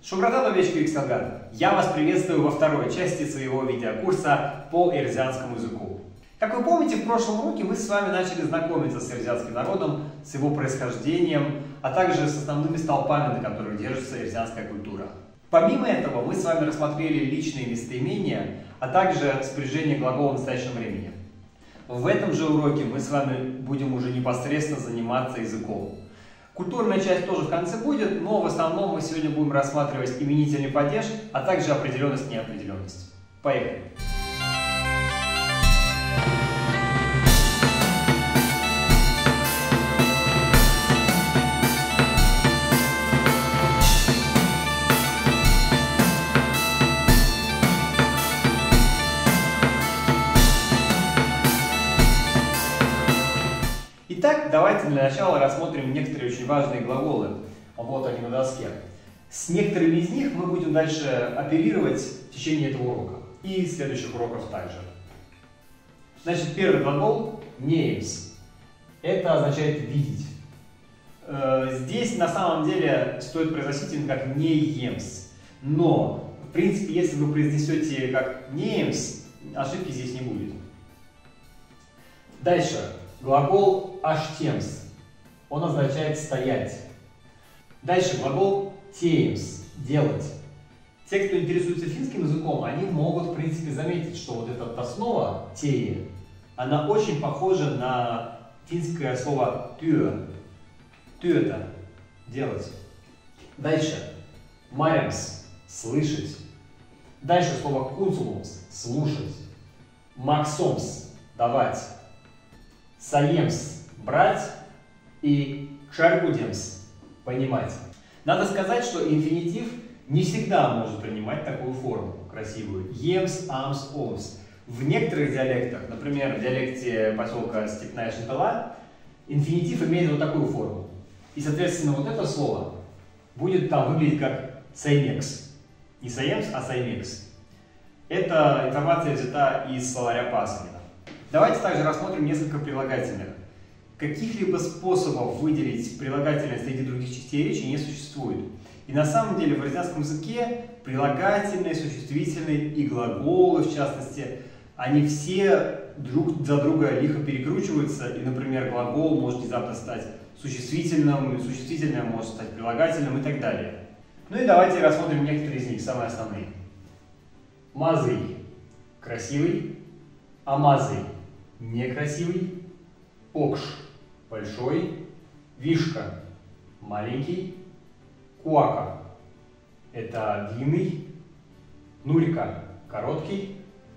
Шубрата новичку Иксалган. Я вас приветствую во второй части своего видеокурса по эрзианскому языку. Как вы помните, в прошлом уроке мы с вами начали знакомиться с эрзианским народом, с его происхождением, а также с основными столпами, на которых держится эрзианская культура. Помимо этого, мы с вами рассмотрели личные местоимения, а также спряжение глагола в настоящем времени. В этом же уроке мы с вами будем уже непосредственно заниматься языком. Культурная часть тоже в конце будет, но в основном мы сегодня будем рассматривать именительный падеж, а также определенность и неопределенность. Поехали! Итак, давайте для начала рассмотрим некоторые очень важные глаголы. Вот они на доске. С некоторыми из них мы будем дальше оперировать в течение этого урока. И следующих уроков также. Значит, первый глагол names. Это означает видеть. Здесь на самом деле стоит произносить именно как names. Но, в принципе, если вы произнесете как names, ошибки здесь не будет. Дальше. Глагол ashtems. Он означает стоять. Дальше глагол teams. Делать. Те, кто интересуется финским языком, они могут, в принципе, заметить, что вот эта основа теи, она очень похожа на финское слово työ. Työ это делать. Дальше. Marjams. Слышать. Дальше слово kutsumums. Слушать. Maksoms. Давать. Saiems – брать и Šargudiems – понимать. Надо сказать, что инфинитив не всегда может принимать такую форму красивую. Еms, амс, омс. В некоторых диалектах, например, в диалекте поселка Степная Шантала, инфинитив имеет вот такую форму. И, соответственно, вот это слово будет там выглядеть как Saiems. Не Saiems, а Saiems. Эта информация взята из словаря Пасынина. Давайте также рассмотрим несколько прилагательных. Каких-либо способов выделить прилагательное среди других частей речи не существует. И на самом деле в эрзианском языке прилагательные, существительные и глаголы, в частности, они все друг за друга лихо перекручиваются. И, например, глагол может внезапно стать существительным, и существительное может стать прилагательным и так далее. Ну и давайте рассмотрим некоторые из них, самые основные. Мазый – красивый, амазый – некрасивый, покш – большой, вишка – маленький, куака – это длинный, нурика – короткий,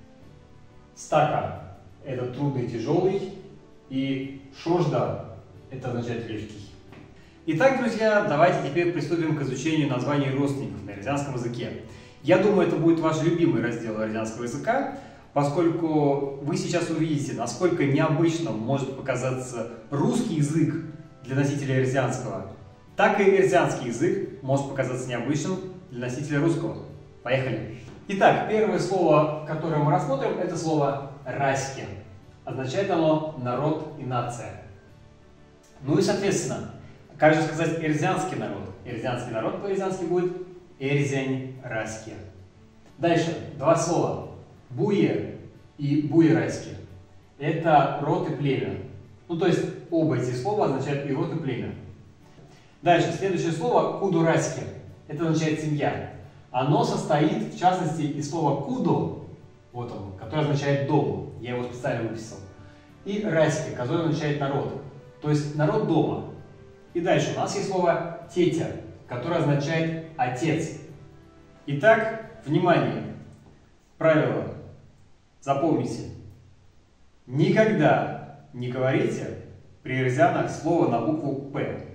стака – это трудный, тяжелый, и шожда – это означает легкий. Итак, друзья, давайте теперь приступим к изучению названий родственников на эрзианском языке. Я думаю, это будет ваш любимый раздел эрзианского языка, поскольку вы сейчас увидите, насколько необычным может показаться русский язык для носителя эрзианского, так и эрзианский язык может показаться необычным для носителя русского. Поехали! Итак, первое слово, которое мы рассмотрим, это слово «раськи». Означает оно «народ» и «нация». Ну и, соответственно, как же сказать «эрзианский народ»? Эрзианский народ по-эрзиански будет «эрзянь-раськи». Дальше, два слова. Буе и буерайски. Это род и племя. Ну, то есть, оба эти слова означают и род, и племя. Дальше, следующее слово кудурайски. Это означает семья. Оно состоит, в частности, из слова кудо, вот он, которое означает дом. Я его специально выписал. И райски, которое означает народ. То есть, народ дома. И дальше у нас есть слово тетя, которое означает отец. Итак, внимание! Правило. Запомните. Никогда не говорите при эрзианах слово на букву «П».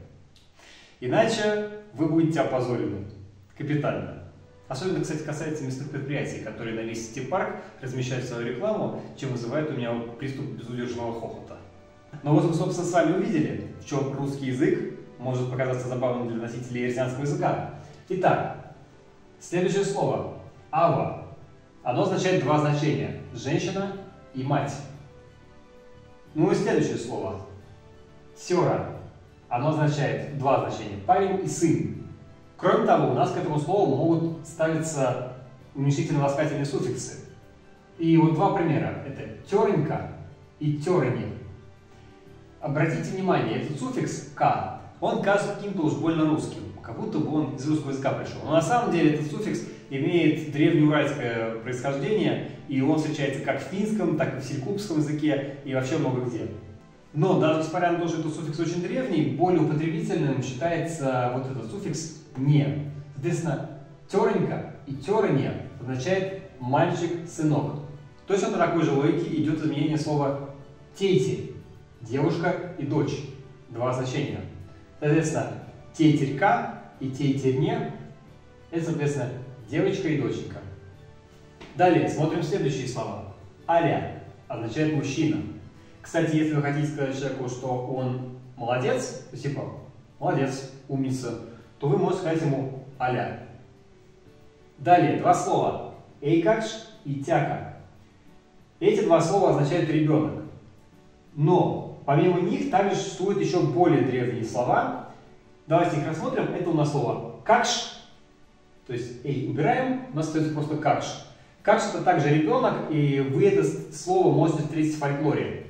Иначе вы будете опозорены. Капитально. Особенно, кстати, касается местных предприятий, которые на весь сити-парк размещают свою рекламу, чем вызывает у меня приступ безудержного хохота. Но вот мы, собственно, с вами увидели, в чем русский язык может показаться забавным для носителей эрзианского языка. Итак, следующее слово «ава». Оно означает два значения – женщина и мать. Ну и следующее слово – сёра. Оно означает два значения – парень и сын. Кроме того, у нас к этому слову могут ставиться уменьшительно-ласкательные суффиксы. И вот два примера. Это теренька и терени. Обратите внимание, этот суффикс «к», он кажется каким-то уж больно русским, как будто бы он из русского языка пришел. Но на самом деле этот суффикс имеет древнеуральское происхождение, и он встречается как в финском, так и в селькупском языке, и вообще много где. Но даже несмотря на то, что этот суффикс очень древний, более употребительным считается вот этот суффикс «не». Соответственно, теренька и теренье означает «мальчик, сынок». Точно по такой же логике идет изменение слова «тети» – девушка и дочь. Два значения. Соответственно, тетерька и тетерьне – это, соответственно, девочка и доченька. Далее смотрим следующие слова. «Аля» означает «мужчина». Кстати, если вы хотите сказать человеку, что он молодец, то типа «молодец», «умница», то вы можете сказать ему «аля». Далее два слова «эйкакш» и «тяка». Эти два слова означают «ребенок». Но помимо них также существуют еще более древние слова. Давайте их рассмотрим. Это у нас слово «какш». То есть «эй» убираем, у нас остается просто «какш». «Какш» это также ребенок, и вы это слово можете встретить в фольклоре.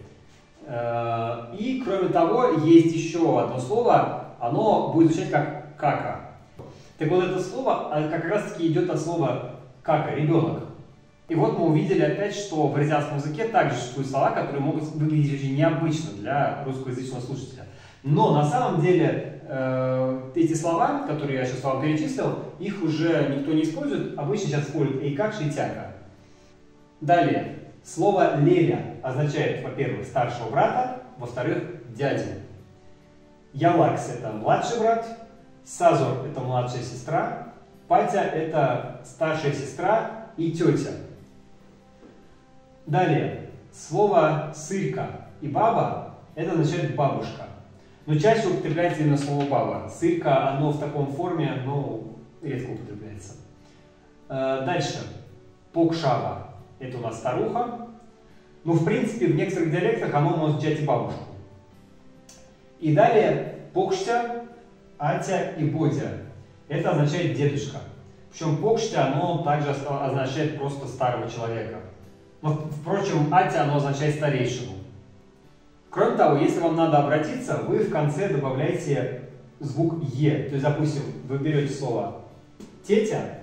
И кроме того, есть еще одно слово, оно будет звучать как «кака». Так вот это слово как раз таки идет от слова «кака», ребенок. И вот мы увидели опять, что в азиатском языке также существуют слова, которые могут выглядеть очень необычно для русскоязычного слушателя. Но на самом деле эти слова, которые я сейчас вам перечислил, их уже никто не использует. Обычно сейчас используют «эйкакш» и «тяка». Далее. Слово «леля» означает, во-первых, старшего брата, во-вторых, дядю. Ялакс – это младший брат, Сазор – это младшая сестра, Патя – это старшая сестра и тетя. Далее. Слово «сырка» и «баба» – это означает «бабушка». Но чаще употребляется именно слово «баба». «Сырка» оно в таком форме, но редко употребляется. Дальше. «Покшава» – это у нас старуха. Но в принципе в некоторых диалектах оно может означать и бабушку. И далее «покштя», «атя» и «бодя» – это означает «дедушка». Причем «покштя» оно также означает просто старого человека. Но, впрочем, «атя» оно означает старейшину. Кроме того, если вам надо обратиться, вы в конце добавляете звук «е». То есть, допустим, вы берете слово «тетя»,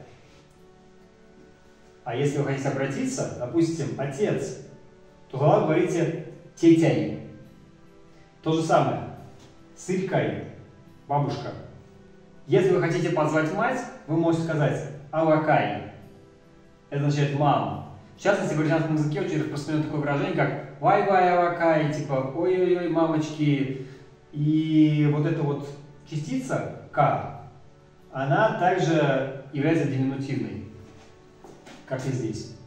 а если вы хотите обратиться, допустим, «отец», то тогда говорите «тетяй». То же самое. «Сыркай», бабушка. Если вы хотите позвать мать, вы можете сказать «авакай». Это означает «мама». В частности, в азиатском языке очень распространено такое выражение, как «вай-вай, авакай», типа «ой-ой-ой, мамочки». И вот эта вот частица «к», она также является диминутивной, как и здесь.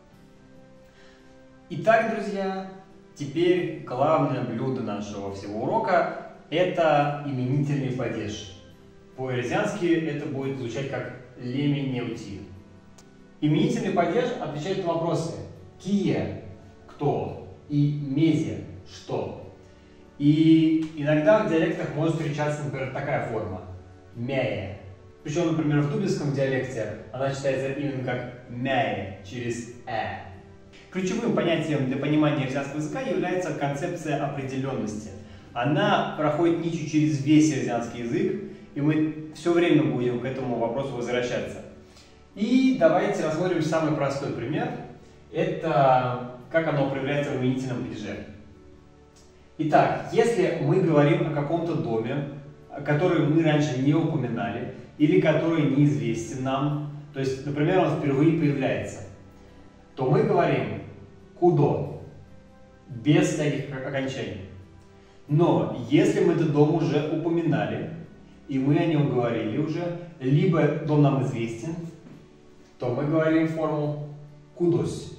Итак, друзья, теперь главное блюдо нашего всего урока – это именительный падеж. По-ирзиански это будет звучать как «леми-неути». Именительный падеж отвечает на вопросы «кие» – «кто» и «мезе» – «что». И иногда в диалектах может встречаться, например, такая форма «мяе». Причем, например, в дубинском диалекте она читается именно как «мяе» через «э». Ключевым понятием для понимания азиатского языка является концепция определенности. Она проходит нитью через весь азиатский язык, и мы все время будем к этому вопросу возвращаться. И давайте рассмотрим самый простой пример. Это как оно проявляется в именительном падеже. Итак, если мы говорим о каком-то доме, который мы раньше не упоминали, или который неизвестен нам, то есть, например, он впервые появляется, то мы говорим «кудо», без всяких окончаний. Но если мы этот дом уже упоминали, и мы о нем говорили уже, либо дом нам известен, то мы говорим форму «кудось».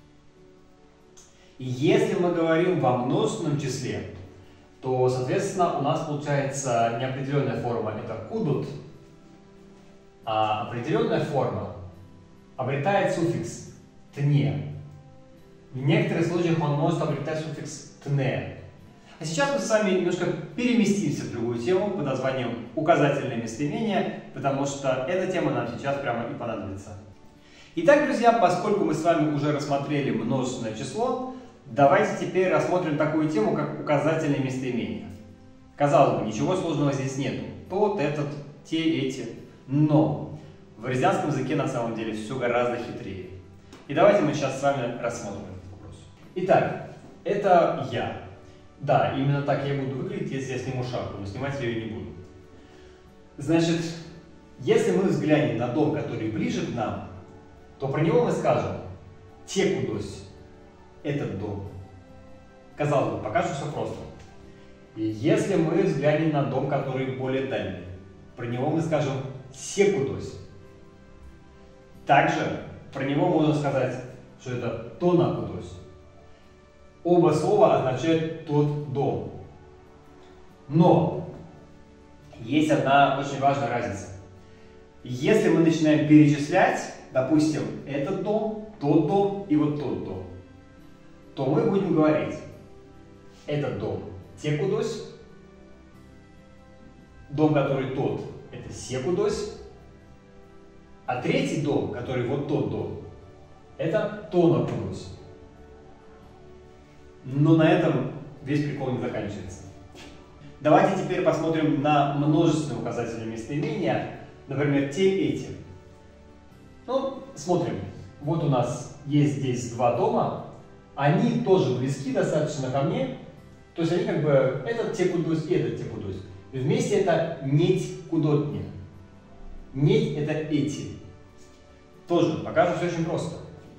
И если мы говорим во множественном числе, то, соответственно, у нас получается неопределенная форма – это «кудут», а определенная форма обретает суффикс «тне». В некоторых случаях он может обретать суффикс «тне». А сейчас мы с вами немножко переместимся в другую тему под названием указательное местоимение, потому что эта тема нам сейчас прямо и понадобится. Итак, друзья, поскольку мы с вами уже рассмотрели множественное число, давайте теперь рассмотрим такую тему, как указательное местоимение. Казалось бы, ничего сложного здесь нету. Тот, этот, те, эти. Но в аризианском языке на самом деле все гораздо хитрее. И давайте мы сейчас с вами рассмотрим этот вопрос. Итак, это я. Да, именно так я буду выглядеть, если я сниму шапку, но снимать я ее не буду. Значит, если мы взглянем на дом, который ближе к нам, то про него мы скажем «текудось» – этот дом. Казалось бы, пока что все просто. И если мы взглянем на дом, который более дальний, про него мы скажем «секудось». Также про него можно сказать, что это «тонакудось». Оба слова означают «тот дом». Но есть одна очень важная разница. Если мы начинаем перечислять, допустим, этот дом, тот дом и вот тот дом, то мы будем говорить этот дом текудось, дом, который тот, это секудось, а третий дом, который вот тот дом, это тонакудось. Но на этом весь прикол не заканчивается. Давайте теперь посмотрим на множественные указательные местоимения, например, те, эти. Ну, смотрим. Вот у нас есть здесь два дома, они тоже близки достаточно ко мне, то есть они как бы этот текудось и этот текудось. И вместе это неть кудотни. Неть это эти. Тоже покажу все очень просто.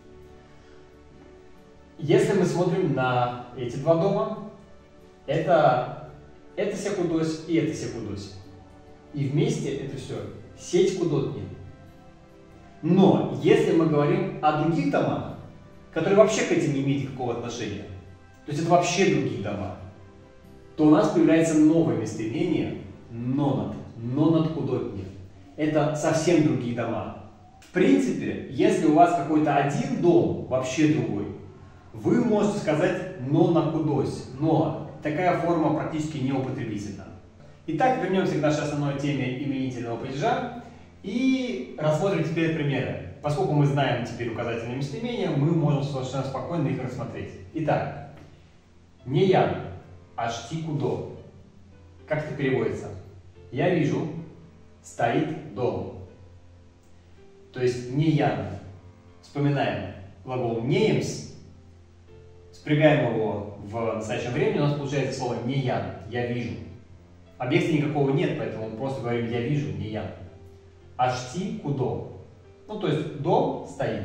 Если мы смотрим на эти два дома, это секудось и это секудось. И вместе это все сеть кудотни. Но если мы говорим о других домах, которые вообще к этим не имеют никакого отношения, то есть это вообще другие дома, то у нас появляется новое местоимение нонат, нонат кудотни. Это совсем другие дома. В принципе, если у вас какой-то один дом, вообще другой, вы можете сказать нонакудось, но такая форма практически неупотребительна. Итак, вернемся к нашей основной теме именительного падежа и рассмотрим теперь примеры. Поскольку мы знаем теперь указательные местоимения, мы можем совершенно спокойно их рассмотреть. Итак, неян, ашти кудо. Как это переводится? Я вижу, стоит дом. То есть неян. Вспоминаем глагол неемс. Спрягаем его в настоящем времени, у нас получается слово неян, я вижу. Объекта никакого нет, поэтому мы просто говорим я вижу, неян. Ашти кудо. Ну, то есть дом стоит.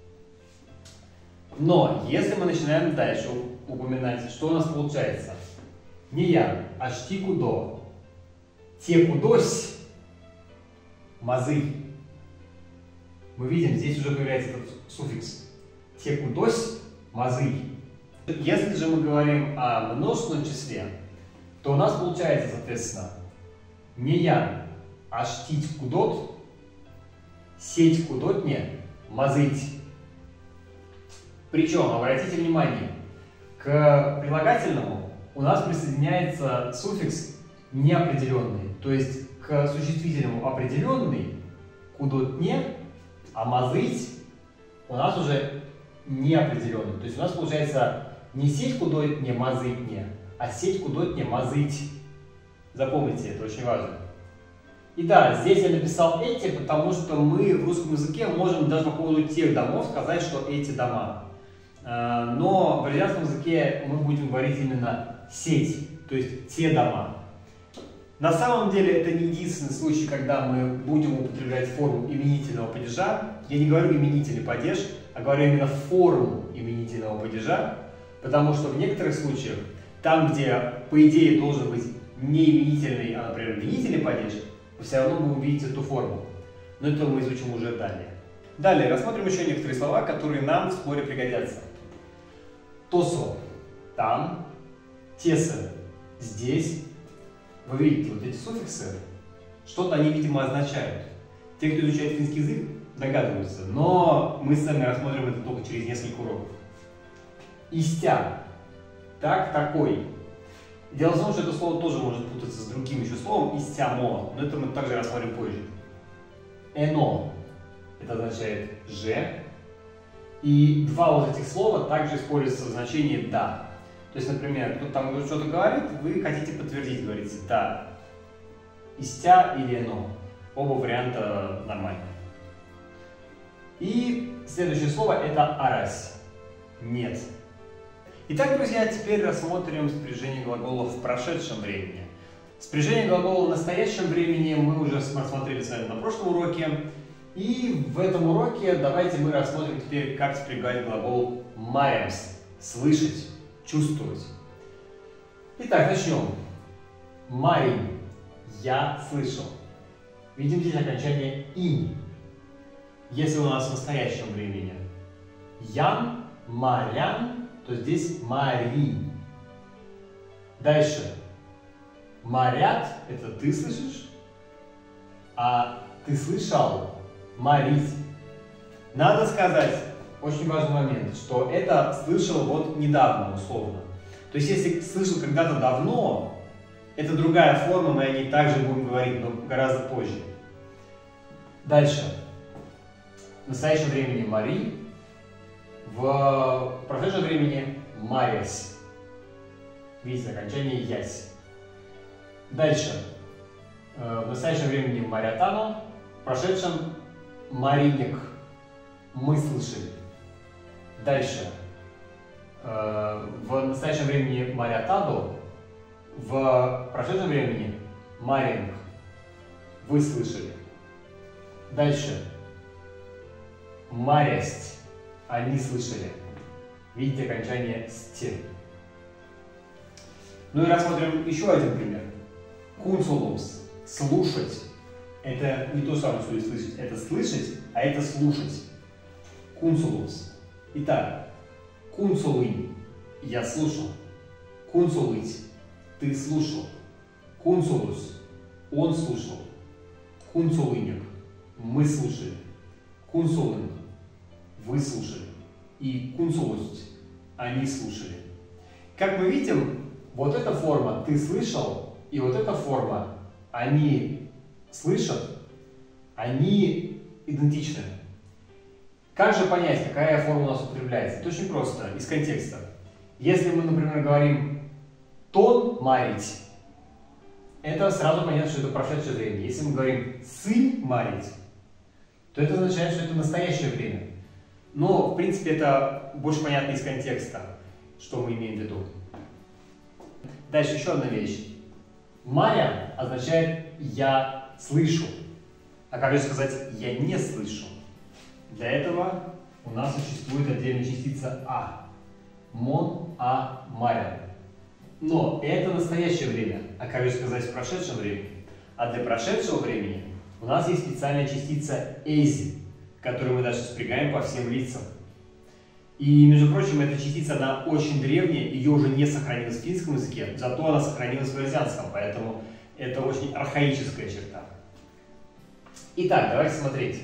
Но если мы начинаем дальше упоминать, что у нас получается? Неян, ашти кудо. Текудось, мазы. Мы видим, здесь уже появляется этот суффикс. Текудось, мазы. Если же мы говорим о множественном числе, то у нас получается, соответственно, неян, аштить кудот, сеть кудотне, мазыть. Причем, обратите внимание, к прилагательному у нас присоединяется суффикс неопределенный, то есть к существительному определенный, кудотне, а мазыть у нас уже неопределенный. То есть у нас получается не сеть кудотне мазытне, а сеть кудотне мазыть. Запомните, это очень важно. И да, здесь я написал эти, потому что мы в русском языке можем даже по поводу тех домов сказать, что эти дома. Но в аризианском языке мы будем говорить именно сеть, то есть те дома. На самом деле это не единственный случай, когда мы будем употреблять форму именительного падежа. Я не говорю именительный падеж, а говорю именно форму именительного падежа, потому что в некоторых случаях, там, где по идее должен быть не именительный, а, например, винительный падеж, вы все равно будете увидеть эту форму. Но это мы изучим уже далее. Далее рассмотрим еще некоторые слова, которые нам вскоре пригодятся. Тосо – там, тесо – здесь. Вы видите, вот эти суффиксы, что-то они, видимо, означают. Те, кто изучает финский язык, догадываются, но мы с вами рассмотрим это только через несколько уроков. Истя – так, такой. Дело в том, что это слово тоже может путаться с другим еще словом «истямо», но это мы также рассмотрим позже. «Эно» – это означает «же». И два вот этих слова также используются в значении «да». То есть, например, кто-то там что-то говорит, вы хотите подтвердить, говорите «да». «Истя» или «эно». Оба варианта нормальные. И следующее слово – это «арась». Нет. Итак, друзья, теперь рассмотрим спряжение глаголов в прошедшем времени. Спряжение глагола в настоящем времени мы уже рассмотрели с вами на прошлом уроке. И в этом уроке давайте мы рассмотрим теперь, как спрягать глагол «маремс» – «слышать», «чувствовать». Итак, начнем. «Марин» – «я слышал». Видим здесь окончание «инь». Если у нас в настоящем времени «ян», «марян», то здесь «марин». Дальше. «Марят» – это «ты слышишь», а «ты слышал» – «марить». Надо сказать, очень важный момент, что это слышал вот недавно, условно. То есть, если слышал когда-то давно, это другая форма, мы о ней также будем говорить, но гораздо позже. Дальше. В настоящем времени «мари», в прошедшем времени «марясь». Видите, окончание «ясь». Дальше. В настоящем времени «марятано», в прошедшем «мариник». Мы слышали. Дальше. В настоящем времени «марятадо», в прошедшем времени «маринг». Вы слышали. Дальше. «Марясть». Они слышали. Видите окончание «сте». Ну и рассмотрим еще один пример. «Кунсулумс» – «слушать». Это не то самое, что и «слышать». Это «слышать», а это «слушать». «Кунсулумс». Итак, «кунсулынь» – «я слушал». «Кунсулыть» – «ты слушал». «Кунсулус» – «он слушал». «Кунсулынек» – «мы слушали». «Кунсулынг» – «вы слушали». И «кунсулусть» – «они слушали». Как мы видим, вот эта форма «ты слышал» и вот эта форма «они слышат», они идентичны. Как же понять, какая форма у нас употребляется? Это очень просто, из контекста. Если мы, например, говорим «тон марить», это сразу понятно, что это прошедшее время. Если мы говорим «сын марить», то это означает, что это настоящее время. Но, в принципе, это больше понятно из контекста, что мы имеем в виду. Дальше еще одна вещь. «Маря» означает «я слышу». А как же сказать «я не слышу»? Для этого у нас существует отдельная частица «а». «Мон а маря». Но это настоящее время. А как же сказать в прошедшем времени? А для прошедшего времени у нас есть специальная частица «эзи», которую мы даже спрягаем по всем лицам. И, между прочим, эта частица, она очень древняя, ее уже не сохранилось в финском языке, зато она сохранилась в азиатском, поэтому это очень архаическая черта. Итак, давайте смотреть.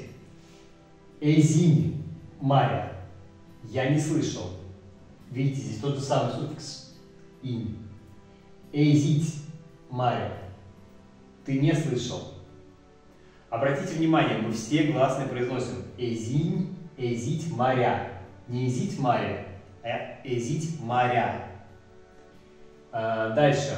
«Эзинь» – «маря». Я не слышал. Видите, здесь тот же самый суффикс «инь». «Эзить» – «маря». Ты не слышал. Обратите внимание, мы все гласные произносим «эзинь», «эзить», «маря». Не «эзить», «маря», а «эзить», «маря». Дальше.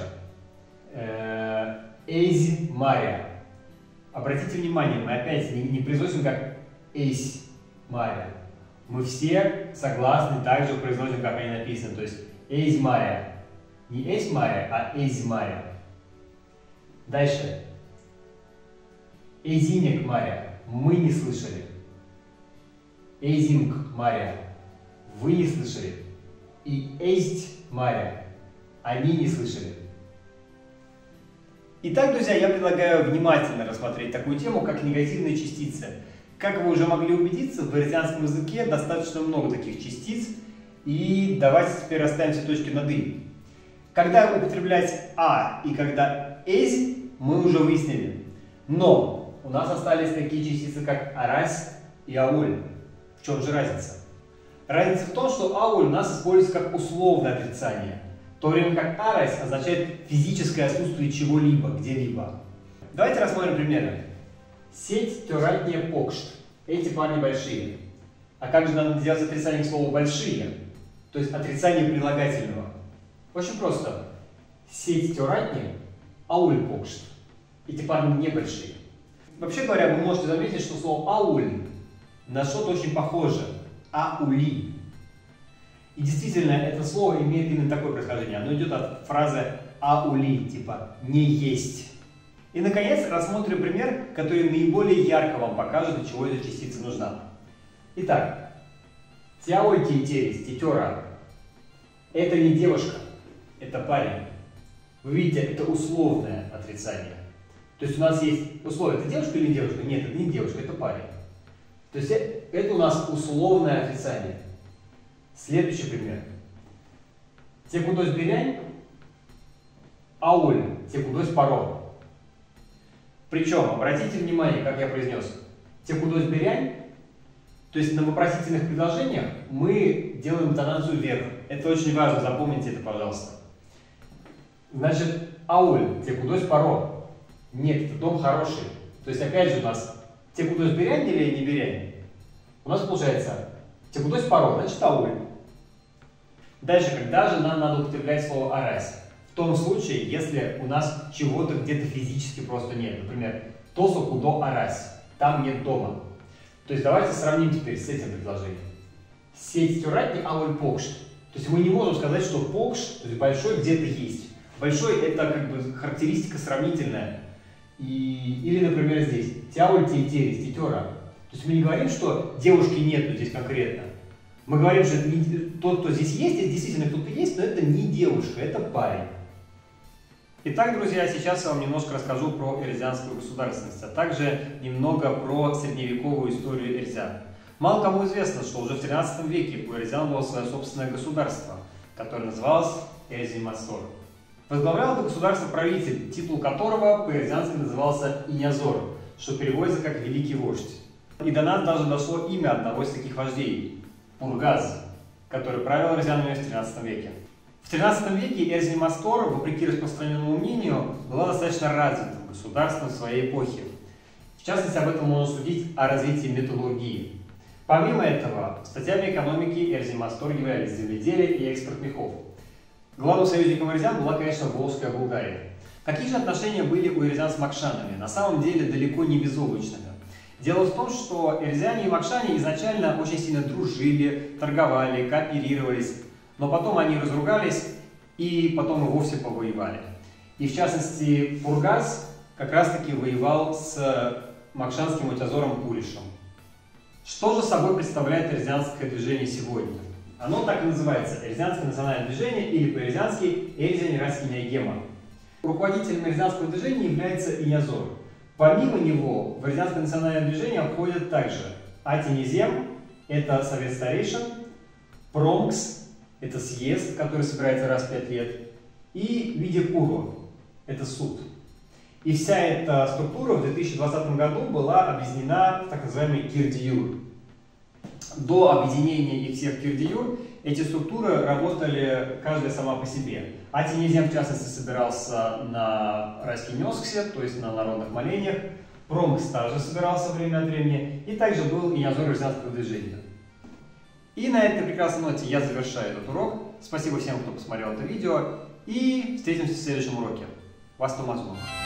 «Эзь», «маря». Обратите внимание, мы опять не произносим как «эсь», «маря». Мы все согласны также произносим, как они написаны. То есть «эзь», «маря». Не «эсь», «маря», а «эзь», «маря». Дальше. «Эзинек», «маря». Мы не слышали. «Эзинг», «маря». Вы не слышали. И «эсть», «маря». Они не слышали. Итак, друзья, я предлагаю внимательно рассмотреть такую тему, как негативные частицы. Как вы уже могли убедиться, в варзианском языке достаточно много таких частиц. И давайте теперь расставим все точки над «и». Когда употреблять «а» и когда «эзь», мы уже выяснили. Но у нас остались такие частицы, как «арась» и «ауль». В чем же разница? Разница в том, что «ауль» у нас используется как условное отрицание. в то время как арес означает физическое отсутствие чего-либо, где-либо. Давайте рассмотрим примеры. Сеть тёратне покшт. Эти парни большие. А как же надо сделать отрицание к слову большие? То есть отрицание прилагательного. Очень просто. Сеть тёратне ауль покшт. Эти парни небольшие. Вообще говоря, вы можете заметить, что слово ауль на что-то очень похоже. Аули. И действительно, это слово имеет именно такое происхождение. Оно идет от фразы аули, типа не есть. И, наконец, рассмотрим пример, который наиболее ярко вам покажет, для чего эта частица нужна. Итак, тяой титерис, тетера. Это не девушка, это парень. Вы видите, это условное отрицание. То есть у нас есть условие, это девушка или не девушка? Нет, это не девушка, это парень. То есть это у нас условное отрицание. Следующий пример. Текудось берянь, ауль, текудось паро. Причем, обратите внимание, как я произнес, текудось берянь, то есть на вопросительных предложениях мы делаем интонацию вверх. Это очень важно, запомните это, пожалуйста. Значит, ауль, текудось паро. Нет, это дом хороший. То есть, опять же, у нас текудось берянь или не берянь? У нас получается текудось паро, значит ауль. Дальше, когда же нам надо употреблять слово арес? В том случае, если у нас чего-то где-то физически просто нет. Например, тосо кудо арес. Там нет дома. То есть давайте сравним теперь с этим предложением. Сеть тюратни ауль покшт. То есть мы не можем сказать, что покшт, то есть большой, где-то есть. Большой это как бы характеристика сравнительная. Или, например, здесь тяуль титерис, тетера. То есть мы не говорим, что девушки нету здесь конкретно. Мы говорим, что тот, кто здесь есть, это действительно кто-то есть, но это не девушка, это парень. Итак, друзья, сейчас я вам немножко расскажу про эрзианскую государственность, а также немного про средневековую историю эрзиан. Мало кому известно, что уже в 13 веке у эрзиан было свое собственное государство, которое называлось Эрзимастор. Возглавлял это государство правитель, титул которого по-эрзиански назывался Иньязор, что переводится как «великий вождь». И до нас даже дошло имя одного из таких вождей – Пургаз, который правил эрзианами в 13 веке. В 13 веке Эрзимастор, вопреки распространенному мнению, была достаточно развитым государством своей эпохи. В частности, об этом можно судить о развитии металлургии. Помимо этого, статьями экономики Эрзимастор являлись земледелие и экспорт мехов. Главным союзником эрзиан была, конечно, Волжская Булгария. Какие же отношения были у эрзиан с макшанами? На самом деле далеко не безоблачными. Дело в том, что эрзиане и макшане изначально очень сильно дружили, торговали, кооперировались, но потом они разругались и потом и вовсе повоевали. И в частности, Пургаз как раз-таки воевал с макшанским утязором Пуришем. Что же собой представляет эрзианское движение сегодня? Оно так и называется – Эрзианское национальное движение или по-эрзиански Эрзиан-Иракский Нягема. Руководителем эрзианского движения является Иньязор. Помимо него в эрзианское национальное движение входят также Атинизем – это совет старейшин, Промкс – это съезд, который собирается раз в 5 лет, и Видекуру – это суд. И вся эта структура в 2020 году была объединена в так называемый Кирдиюр. До объединения их всех в Кирдиюр эти структуры работали каждая сама по себе. Атинизем, в частности, собирался на Райскинёсксе, то есть на народных молениях. Промкс также собирался время от времени. И также был Иньязор эрзианского движения. И на этой прекрасной ноте я завершаю этот урок. Спасибо всем, кто посмотрел это видео. И встретимся в следующем уроке. Вас Томазума.